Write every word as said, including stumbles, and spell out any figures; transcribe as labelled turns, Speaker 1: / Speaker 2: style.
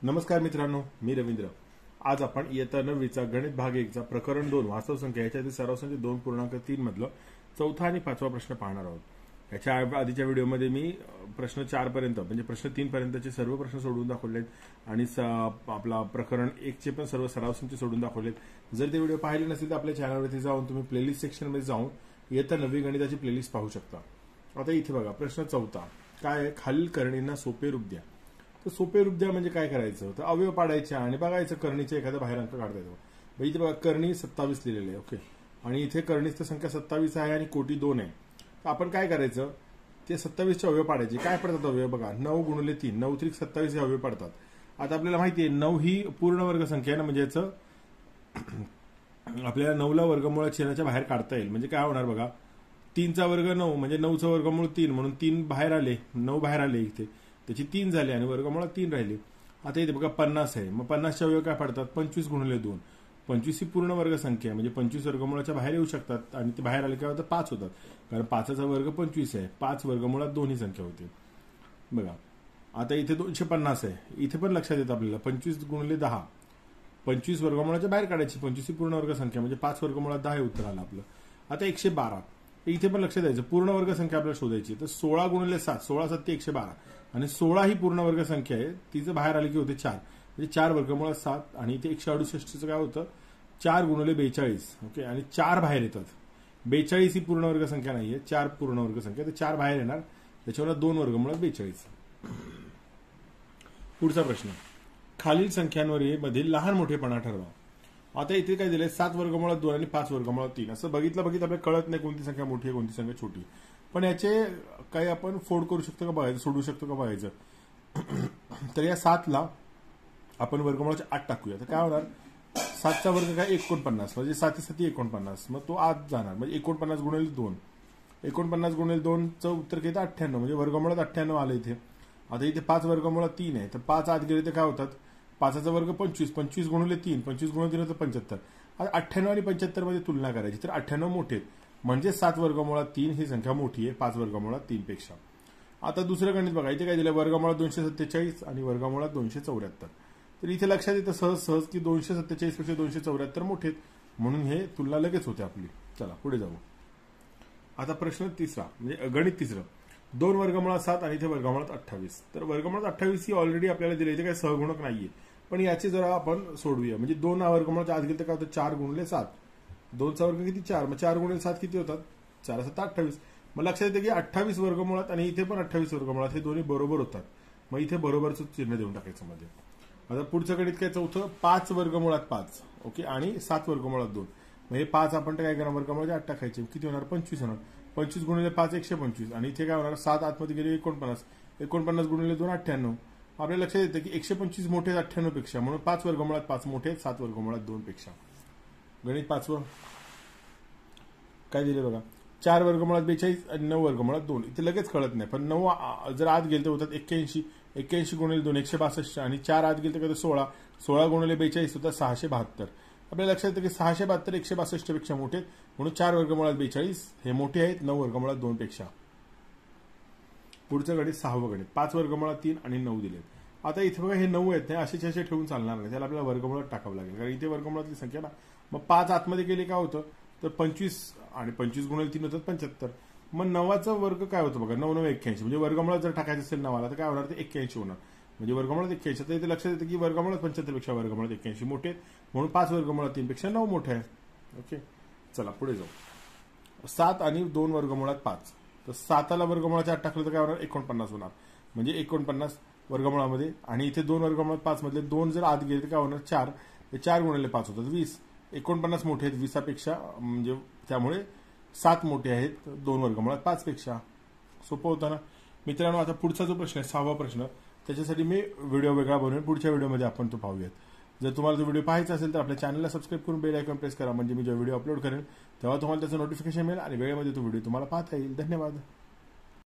Speaker 1: नमस्कार मित्रांनो, मी रवींद्र। आज आपण इयत्ता नववीचा गणित भाग एकचा प्रकरण दोन वास्तव संख्या याच्यातील सराव संख्या दोन पूर्णांक तीन मधलं चौथा आणि पाचवा प्रश्न पाहणार आहोत। याच्या आधीच्या व्हिडिओमध्ये मी प्रश्न चार पर्यंत म्हणजे प्रश्न तीन पर्यंतचे सर्व प्रश्न सोडवून दाखवलेत आणि आपला प्रकरण एक चे पण सर्व सराव संच सोडून दाखवलेत। जर ते व्हिडिओ पाहिले नसेल तर आपल्या चॅनलवरती जाऊन तुम्ही प्लेलिस्ट सेक्शन मध्ये जाऊन इयत्ता नववी गणिताची प्लेलिस्ट पाहू शकता। आता इथे बघा प्रश्न चौथा काय आहे, खालील करणींना सोपे रूप द्या। तर सोपे रूप द्या म्हणजे काय करायचं, तर अवयव पाडायचे आणि बघायचं करणीचे एखादा बाहेर अंक काढता येतो। इथे बघा करणी सत्तावीस लिहिलेले आहे, ओके, आणि इथे करणीची संख्या सत्तावीस आहे आणि कोटी दोन आहे। तर आपण काय करायचं, ते सत्तावीसचे अवयव पाडायचे। काय पडतात अवयव बघा, नऊ गुणिले तीन, नऊ त्रिक सत्तावीस हे अवयव पडतात। आता आपल्याला माहिती आहे नऊ ही पूर्ण वर्ग संख्या आहे ना, म्हणजे याचं आपल्याला नऊला वर्गमूळ चिन्हाच्या बाहेर काढता येईल। म्हणजे काय होणार बघा, तीनचा वर्ग नऊ म्हणजे नऊचं वर्गमूळ तीन म्हणून तीन बाहेर आले, नऊ बाहेर आले, इथे त्याची तीन झाले आणि वर्गमूळात तीन राहिले। आता इथे बघा पन्नास आहे, मग पन्नासचे अवयव काय पडतात, पंचवीस गुणिले दोन, पंचवीस ही पूर्ण वर्ग संख्या म्हणजे पंचवीस वर्गमूळाच्या बाहेर येऊ शकतात आणि ते बाहेर आले काय होतं, पाच होतात, कारण पाचचा वर्ग पंचवीस आहे, पाच वर्गमूळात दोन्ही संख्या होती। बघा आता इथे दोनशे पन्नास आहे, इथे पण लक्षात येतं आपल्याला पंचवीस गुणिले दहा, पंचवीस वर्गमूळाच्या बाहेर काढायची, पंचवीस ही पूर्ण वर्ग संख्या म्हणजे पाच वर्गमूळात दहा हे उत्तर आलं आपलं। आता एकशे बारा इथे पण लक्षात द्यायचं, पूर्ण वर्ग संख्या आपल्याला शोधायची। तर सोळा गुणिले सात, सोळा सत्ते एकशे बारा आणि सोळा ही पूर्ण वर्ग संख्या आहे, तिचं बाहेर आली की होते चार, म्हणजे चार वर्गमूळात सात आणि इथे एकशे अडुसष्टचं काय होतं, चार गुणिले बेचाळीस, ओके, आणि चार बाहेर येतात। बेचाळीस ही पूर्ण वर्ग संख्या नाहीये, चार पूर्ण वर्ग संख्या, तर चार बाहेर येणार, त्याच्यावर दोन वर्गमूळात बेचाळीस। पुढचा प्रश्न, खालील संख्यांवरील लहान मोठेपणा ठरवा। आता इथे काय दिलंय, सात वर्गमूळात दोन आणि पाच वर्गमूळात तीन, असं बघितलं बघितलं आपल्याला कळत नाही कोणती संख्या मोठी आहे कोणती संख्या छोटी, पण याचे काही आपण फोड करू शकतो का बघायचं, सोडू शकतो का बघायचं। तर या सातला आपण वर्गमूळाचे आठ टाकूया, तर काय होणार, सातचा वर्ग काय एकोणपन्नास, म्हणजे साती साती एकोणपन्नास, मग तो आठ जाणार, म्हणजे एकोणपन्नास गुणिले दोन, एकोणपन्नास गुणिले दोनचं उत्तर घेतं अठ्ठ्याण्णव, म्हणजे वर्गमूळात अठ्ठ्याण्णव आलं इथे। आता इथे पाच वर्गमूळात तीन आहे, तर पाच आत गेले तर काय होतात, पाचाचा वर्ग पंचवीस, पंचवीस गुणिले तीन, पंचवीस गुणिले तीन होतं पंच्याहत्तर। आता अठ्ठ्याण्णव आणि पंच्याहत्तर मध्ये तुलना करायची, तर अठ्ठ्याण्णव मोठे म्हणजे सात वर्गमूळात तीन ही संख्या मोठी आहे पाच वर्गमूळात तीन पेक्षा। आता दुसरं गणित बघा, इथे काय दिलं, वर्गमूळात दोनशे सत्तेचाळीस आणि वर्गमूळात दोनशे चौऱ्याहत्तर। तर इथे लक्षात येतं सहज सहज की दोनशे सत्तेचाळीस पेक्षा दोनशे चौऱ्याहत्तर मोठे, म्हणून हे तुलना लगेच होते आपली। चला पुढे जाऊ। आता प्रश्न तिसरा म्हणजे गणित तिसरं, दोन वर्गमूळात सात आणि इथे वर्गमूळात अठ्ठावीस। तर वर्गमूळात अठ्ठावीस ही ऑलरेडी आपल्याला दिली, इथे काही सहगुणक नाहीये, पण याची जरा आपण सोडवूया। म्हणजे दोन वर्गमूळाच्या आत गेले तर काय होतं, चार गुणिले सात, दोनचा वर्ग किती चार, मग चार गुणिले सात किती होतात, चार सात अठ्ठावीस। मग लक्षात येते की अठ्ठावीस वर्गमूळात आणि इथे पण अठ्ठावीस वर्गमूळात हे दोन्ही बरोबर होतात, मग इथे बरोबरचं चिन्ह देऊन टाकायचं मध्ये। आता पुढचं गणित काय चौथं, पाच वर्गमूळात पाच, ओके, आणि सात वर्गमूळात दोन, मग हे पाच आपण काय करणार, वर्गमूळाचे आठ टाकायचे, किती होणार, पंचवीस होणार, पंचवीस गुणिले पाच एकशे पंचवीस, आणि इथे काय होणार, सात आतमध्ये गेले एकोणपन्नास, एकोणपन्नास गुणिले दोन अठ्ठ्याण्णव। आपल्याला लक्षात येतं की एकशे पंचवीस मोठे अठ्ठ्याण्णव पेक्षा, म्हणून पाच वर्गमूळात पाच मोठे, सात वर्गमूळात दोन पेक्षा। गणित पाचवं काय दिले बघा, चार वर्गमूळात बेचाळीस आणि नऊ वर्गमूळात दोन, इथे लगेच कळत नाही, पण नऊ जर आत गेले तर होतात एक्क्याऐंशी, एक्क्याऐंशी गुणिले दोन एकशे बासष्ट, आणि चार आत गेले तर सोळा, सोळा गुणिले बेचाळीस होतात सहाशे बहात्तर। आपल्याला लक्षात येतं की सहाशे बहात्तर एकशे बासष्ट पेक्षा मोठे, म्हणून चार वर्गमूळात बेचाळीस हे मोठे आहेत, नऊ वर्गमूळात दोन पेक्षा। पुढचं गणित सहावं गणित, पाच वर्गमूळात तीन आणि नऊ दिले। आता इथे बघा हे नऊ आहेत, असेच असे ठेवून चालणार नाही, त्याला आपल्याला वर्गमूळात टाकावं लागेल, कारण इथे वर्गमूळातली संख्या ना, मग पाच आतमध्ये गेले काय होतं, तर पंचवीस आणि पंचवीस गुणिले तीन होतात पंच्याहत्तर। मग नवाचा वर्ग काय होतं बघा, नऊ नऊ एक्क्याऐंशी, म्हणजे वर्गमूळात जर टाकायचं असेल नवाला तर काय होणार, ते एक्क्याऐंशी होणार, म्हणजे वर्गमूळात एक्क्याऐंशी। तर इथे लक्षात येतं की वर्गमूळात पंच्याहत्तर पेक्षा वर्गमूळात एक्क्याऐंशी मोठे, म्हणून पाच वर्गमूळात तीन पेक्षा नऊ मोठे आहे, ओके। चला पुढे जाऊ, सात आणि दोन वर्गमूळात पाच, तर साताला वर्गमूळाच्या आठ टाकलं तर काय होणार, एकोणपन्नास होणार, म्हणजे एकोणपन्नास वर्गमूळामध्ये, आणि इथे दोन वर्गमूळात पाच मधले दोन जर आत गेले तर काय होणार, चार, ते चार गुणिले पाच होतात वीस, एकोणपन्नास मोठे आहेत वीसापेक्षा, म्हणजे त्यामुळे सात मोठे आहेत दोन वर्गमूळात पाच पेक्षा। सोपं होतं ना मित्रांनो। आता पुढचा जो प्रश्न आहे सहावा प्रश्न, त्याच्यासाठी मी व्हिडिओ वेगळा बनवेन, पुढच्या व्हिडिओमध्ये आपण तो पाहूयात। जर तुम्हाला तो व्हिडिओ पाहायचा असेल तर आपल्या चॅनलला सबस्क्राईब करून बेल आयकॉन प्रेस करा, म्हणजे मी जो व्हिडिओ अपलोड करेन तेव्हा तुम्हाला त्याचं नोटिफिकेशन मिळेल आणि वेळेमध्ये तो व्हिडिओ तुम्हाला पाहता येईल। धन्यवाद।